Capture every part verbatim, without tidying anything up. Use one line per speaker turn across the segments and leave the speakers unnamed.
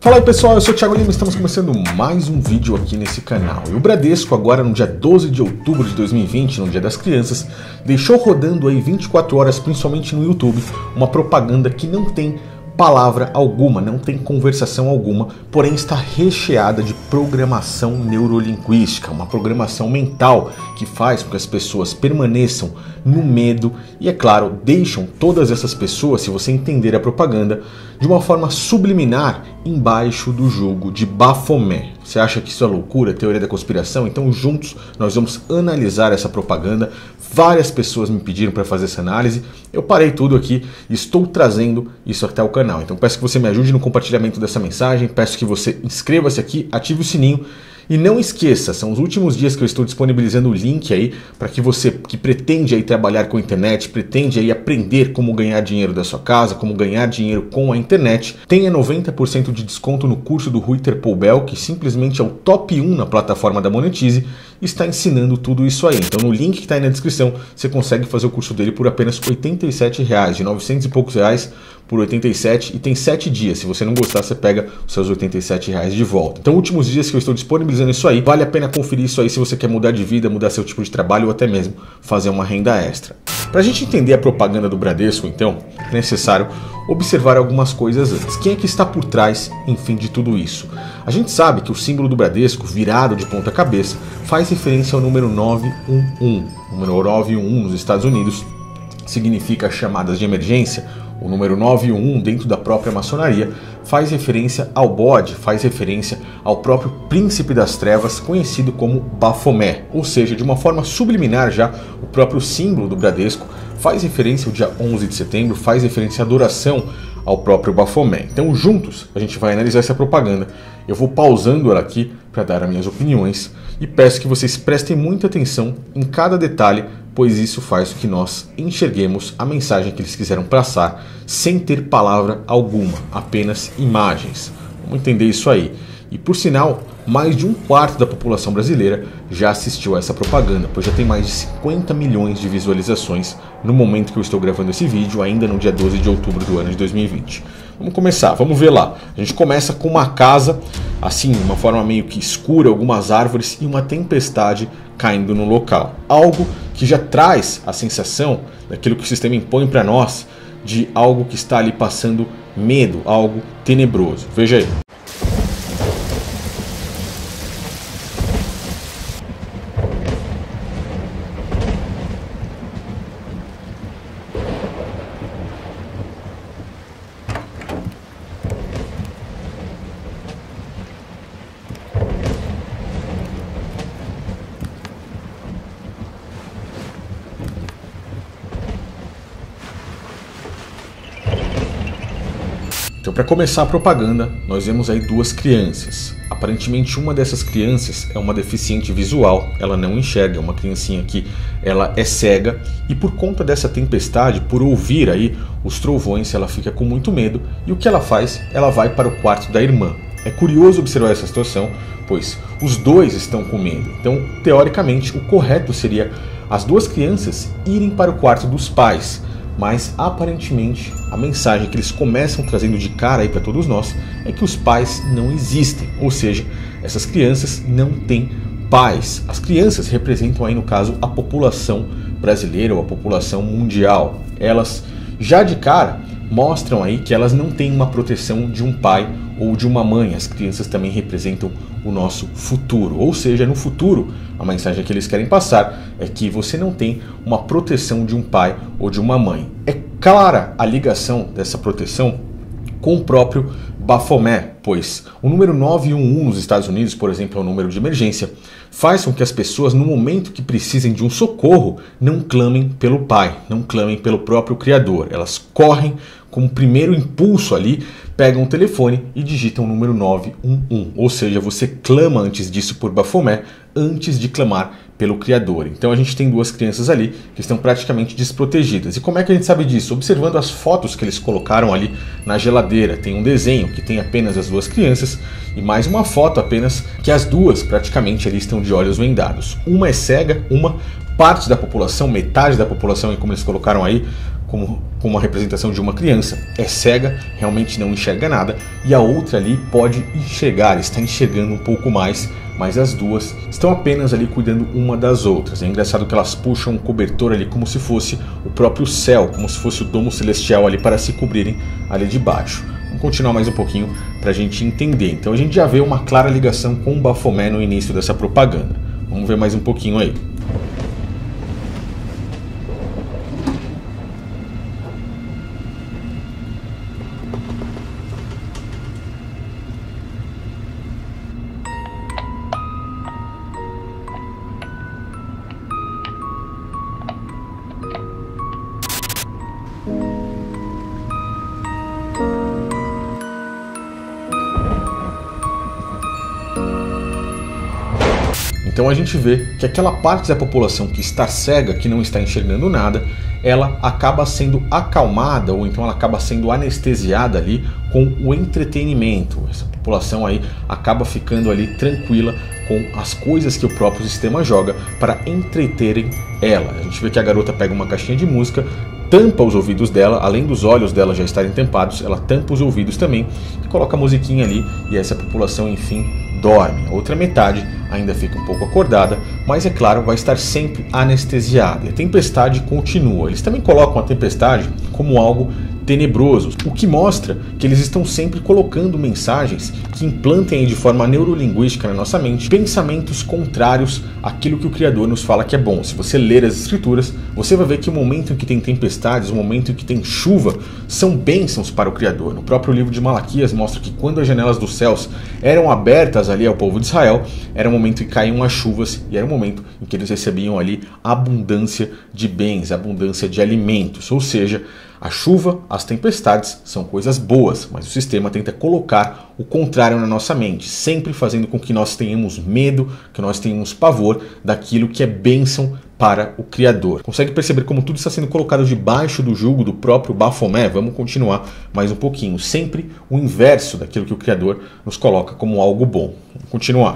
Fala aí pessoal, eu sou o Thiago Lima e estamos começando mais um vídeo aqui nesse canal. E o Bradesco agora no dia doze de outubro de dois mil e vinte, no Dia das Crianças, deixou rodando aí vinte e quatro horas, principalmente no YouTube, uma propaganda que não tem palavra alguma, não tem conversação alguma, porém está recheada de programação neurolinguística, uma programação mental que faz com que as pessoas permaneçam no medo e, é claro, deixam todas essas pessoas, se você entender a propaganda, de uma forma subliminar embaixo do jogo de Baphomet. Você acha que isso é loucura, teoria da conspiração? Então juntos nós vamos analisar essa propaganda. Várias pessoas me pediram para fazer essa análise, eu parei tudo aqui e estou trazendo isso até o canal. Então peço que você me ajude no compartilhamento dessa mensagem, peço que você inscreva-se aqui, ative o sininho. E não esqueça, são os últimos dias que eu estou disponibilizando o link aí para que você que pretende aí trabalhar com a internet, pretende aí aprender como ganhar dinheiro da sua casa, como ganhar dinheiro com a internet, tenha noventa por cento de desconto no curso do Ruiter Poubel, que simplesmente é o top um na plataforma da Monetize, está ensinando tudo isso aí. Então no link que está aí na descrição, você consegue fazer o curso dele por apenas oitenta e sete reais, de novecentos e poucos reais por oitenta e sete, e tem sete dias. Se você não gostar, você pega os seus oitenta e sete reais de volta. Então últimos dias que eu estou disponibilizando isso aí, vale a pena conferir isso aí se você quer mudar de vida, mudar seu tipo de trabalho ou até mesmo fazer uma renda extra. Para a gente entender a propaganda do Bradesco, então, é necessário observar algumas coisas antes. Quem é que está por trás, enfim, de tudo isso? A gente sabe que o símbolo do Bradesco, virado de ponta cabeça, faz referência ao número nove um um. O número nove um um nos Estados Unidos significa chamadas de emergência. O número nove um um dentro da própria maçonaria faz referência ao bode, faz referência ao próprio príncipe das trevas, conhecido como Baphomet. Ou seja, de uma forma subliminar já, o próprio símbolo do Bradesco faz referência ao dia onze de setembro, faz referência à adoração ao próprio Baphomet. Então juntos a gente vai analisar essa propaganda. Eu vou pausando ela aqui para dar as minhas opiniões e peço que vocês prestem muita atenção em cada detalhe, pois isso faz com que nós enxerguemos a mensagem que eles quiseram passar sem ter palavra alguma, apenas imagens. Vamos entender isso aí. E por sinal, mais de um quarto da população brasileira já assistiu a essa propaganda, pois já tem mais de cinquenta milhões de visualizações no momento que eu estou gravando esse vídeo, ainda no dia doze de outubro do ano de dois mil e vinte. Vamos começar, vamos ver lá. A gente começa com uma casa, assim, de uma forma meio que escura, algumas árvores e uma tempestade caindo no local. Algo que já traz a sensação daquilo que o sistema impõe para nós, de algo que está ali passando medo, algo tenebroso. Veja aí. Então, para começar a propaganda, nós vemos aí duas crianças. Aparentemente, uma dessas crianças é uma deficiente visual, ela não enxerga, é uma criancinha que ela é cega e por conta dessa tempestade, por ouvir aí os trovões, ela fica com muito medo e o que ela faz? Ela vai para o quarto da irmã. É curioso observar essa situação, pois os dois estão com medo. Então, teoricamente, o correto seria as duas crianças irem para o quarto dos pais. Mas aparentemente a mensagem que eles começam trazendo de cara aí para todos nós é que os pais não existem, ou seja, essas crianças não têm pais. As crianças representam aí no caso a população brasileira ou a população mundial. Elas já de cara mostram aí que elas não têm uma proteção de um pai ou de uma mãe. As crianças também representam o nosso futuro, ou seja, no futuro a mensagem que eles querem passar é que você não tem uma proteção de um pai ou de uma mãe. É clara a ligação dessa proteção com o próprio Baphomet, pois o número nove um um nos Estados Unidos, por exemplo, é o número de emergência, faz com que as pessoas, no momento que precisem de um socorro, não clamem pelo pai, não clamem pelo próprio Criador. Elas correm com o primeiro impulso ali, pegam o telefone e digitam o número nove um um. Ou seja, você clama antes disso por Baphomet, antes de clamar pelo Criador. Então a gente tem duas crianças ali que estão praticamente desprotegidas. E como é que a gente sabe disso? Observando as fotos que eles colocaram ali na geladeira. Tem um desenho que tem apenas as duas crianças e mais uma foto apenas que as duas praticamente ali estão de olhos vendados. Uma é cega, uma parte da população, metade da população, como eles colocaram aí, como, como uma representação de uma criança, é cega, realmente não enxerga nada, e a outra ali pode enxergar, está enxergando um pouco mais, mas as duas estão apenas ali cuidando uma das outras. É engraçado que elas puxam um cobertor ali como se fosse o próprio céu, como se fosse o domo celestial ali para se cobrirem ali de baixo. Vamos continuar mais um pouquinho para a gente entender. Então a gente já vê uma clara ligação com o Baphomet no início dessa propaganda. Vamos ver mais um pouquinho aí. Então a gente vê que aquela parte da população que está cega, que não está enxergando nada, ela acaba sendo acalmada, ou então ela acaba sendo anestesiada ali com o entretenimento. Essa população aí acaba ficando ali tranquila com as coisas que o próprio sistema joga para entreterem ela. A gente vê que a garota pega uma caixinha de música, tampa os ouvidos dela, além dos olhos dela já estarem tampados, ela tampa os ouvidos também e coloca a musiquinha ali, e essa população enfim dorme. A outra metade ainda fica um pouco acordada, mas é claro, vai estar sempre anestesiada. E a tempestade continua. Eles também colocam a tempestade como algo tenebroso, o que mostra que eles estão sempre colocando mensagens que implantem de forma neurolinguística na nossa mente pensamentos contrários àquilo que o Criador nos fala que é bom. Se você ler as Escrituras, você vai ver que o momento em que tem tempestades, o momento em que tem chuva, são bênçãos para o Criador. No próprio livro de Malaquias mostra que quando as janelas dos céus eram abertas ali ao povo de Israel, era o momento em que caíam as chuvas e era o momento em que eles recebiam ali abundância de bens, abundância de alimentos. Ou seja, a chuva, as tempestades são coisas boas, mas o sistema tenta colocar o contrário na nossa mente, sempre fazendo com que nós tenhamos medo, que nós tenhamos pavor daquilo que é bênção para o Criador. Consegue perceber como tudo está sendo colocado debaixo do jugo do próprio Baphomet? Vamos continuar mais um pouquinho. Sempre o inverso daquilo que o Criador nos coloca como algo bom. Vamos continuar.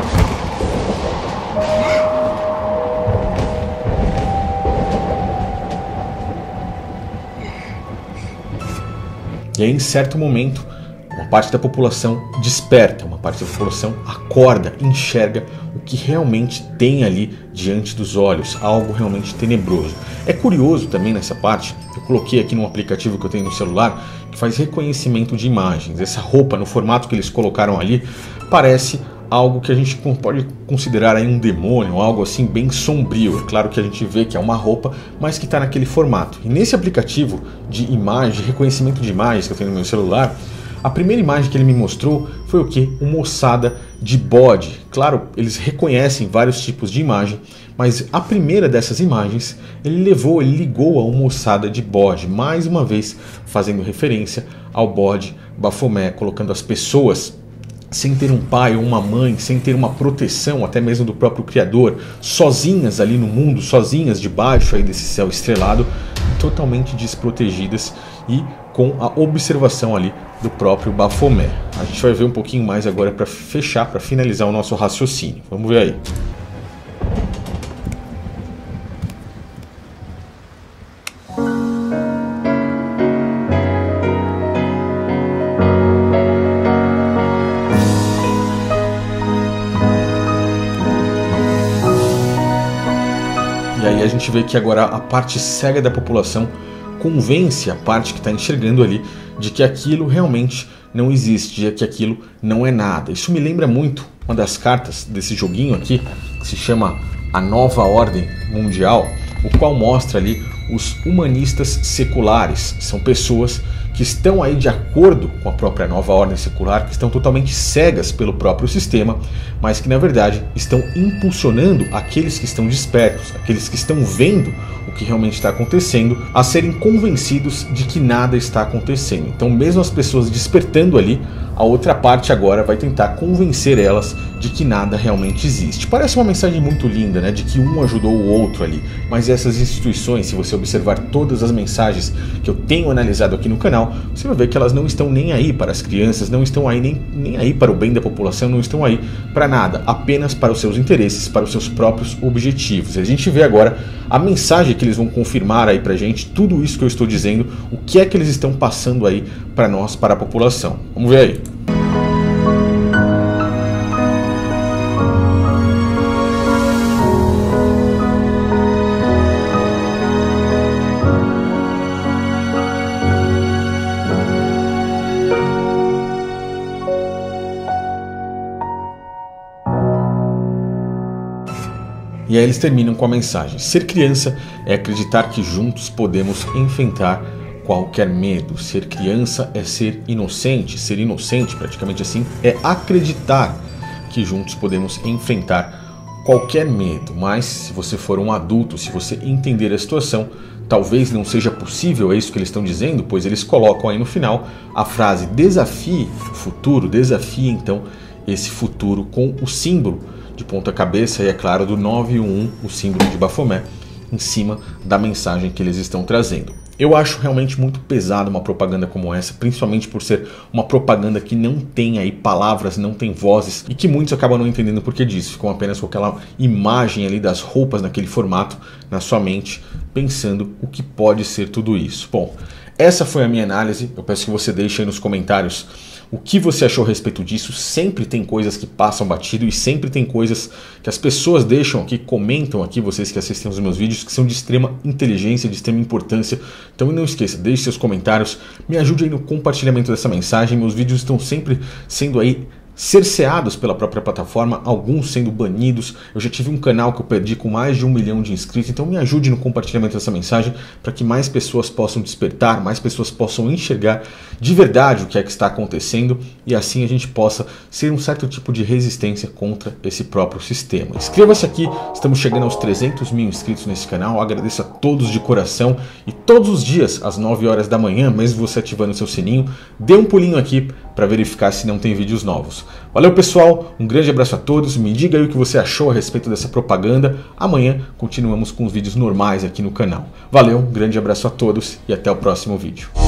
E aí, em certo momento, uma parte da população desperta, uma parte da população acorda, enxerga o que realmente tem ali diante dos olhos, algo realmente tenebroso. É curioso também nessa parte, eu coloquei aqui num aplicativo que eu tenho no celular, que faz reconhecimento de imagens. Essa roupa, no formato que eles colocaram ali, parece algo que a gente pode considerar aí um demônio, algo assim bem sombrio. É claro que a gente vê que é uma roupa, mas que está naquele formato. E nesse aplicativo de imagem, de reconhecimento de imagens que eu tenho no meu celular, a primeira imagem que ele me mostrou foi o que? Uma ossada de bode. Claro, eles reconhecem vários tipos de imagem, mas a primeira dessas imagens ele levou, ele ligou a uma ossada de bode, mais uma vez fazendo referência ao bode Baphomet, colocando as pessoas sem ter um pai ou uma mãe, sem ter uma proteção até mesmo do próprio Criador, sozinhas ali no mundo, sozinhas debaixo aí desse céu estrelado, totalmente desprotegidas e com a observação ali do próprio Baphomet. A gente vai ver um pouquinho mais agora para fechar, para finalizar o nosso raciocínio. Vamos ver aí. E aí a gente vê que agora a parte cega da população convence a parte que está enxergando ali de que aquilo realmente não existe, de que aquilo não é nada. Isso me lembra muito uma das cartas desse joguinho aqui, que se chama A Nova Ordem Mundial, o qual mostra ali os humanistas seculares. São pessoas que estão aí de acordo com a própria nova ordem secular, que estão totalmente cegas pelo próprio sistema, mas que na verdade estão impulsionando aqueles que estão despertos, aqueles que estão vendo o que realmente está acontecendo, a serem convencidos de que nada está acontecendo. Então, mesmo as pessoas despertando ali, a outra parte agora vai tentar convencer elas de que nada realmente existe. Parece uma mensagem muito linda, né? De que um ajudou o outro ali, mas essas instituições, se você observar todas as mensagens que eu tenho analisado aqui no canal, você vai ver que elas não estão nem aí para as crianças, não estão aí nem, nem aí para o bem da população, não estão aí para nada, apenas para os seus interesses, para os seus próprios objetivos. E a gente vê agora a mensagem que eles vão confirmar aí pra gente tudo isso que eu estou dizendo, o que é que eles estão passando aí para nós, para a população. Vamos ver aí. E aí eles terminam com a mensagem: ser criança é acreditar que juntos podemos enfrentar qualquer medo. Ser criança é ser inocente. Ser inocente, praticamente assim, é acreditar que juntos podemos enfrentar qualquer medo. Mas se você for um adulto, se você entender a situação, talvez não seja possível, é isso que eles estão dizendo, pois eles colocam aí no final a frase: desafie o futuro, desafie então esse futuro, com o símbolo de ponta cabeça e, é claro, do nove um um, o símbolo de Baphomet, em cima da mensagem que eles estão trazendo. Eu acho realmente muito pesado uma propaganda como essa, principalmente por ser uma propaganda que não tem aí palavras, não tem vozes, e que muitos acabam não entendendo por que disso. Ficam apenas com aquela imagem ali das roupas naquele formato na sua mente, pensando o que pode ser tudo isso. Bom, essa foi a minha análise. Eu peço que você deixe aí nos comentários o que você achou a respeito disso. Sempre tem coisas que passam batido e sempre tem coisas que as pessoas deixam aqui, comentam aqui, vocês que assistem os meus vídeos, que são de extrema inteligência, de extrema importância. Então não esqueça, deixe seus comentários, me ajude aí no compartilhamento dessa mensagem. Meus vídeos estão sempre sendo aí cerceados pela própria plataforma, alguns sendo banidos. Eu já tive um canal que eu perdi com mais de um milhão de inscritos, então me ajude no compartilhamento dessa mensagem para que mais pessoas possam despertar, mais pessoas possam enxergar de verdade o que é que está acontecendo, e assim a gente possa ser um certo tipo de resistência contra esse próprio sistema. Inscreva-se aqui, estamos chegando aos trezentos mil inscritos nesse canal. Eu agradeço a todos de coração, e todos os dias às nove horas da manhã, mesmo você ativando o seu sininho, dê um pulinho aqui para verificar se não tem vídeos novos. Valeu, pessoal, um grande abraço a todos, me diga aí o que você achou a respeito dessa propaganda. Amanhã continuamos com os vídeos normais aqui no canal. Valeu, um grande abraço a todos e até o próximo vídeo.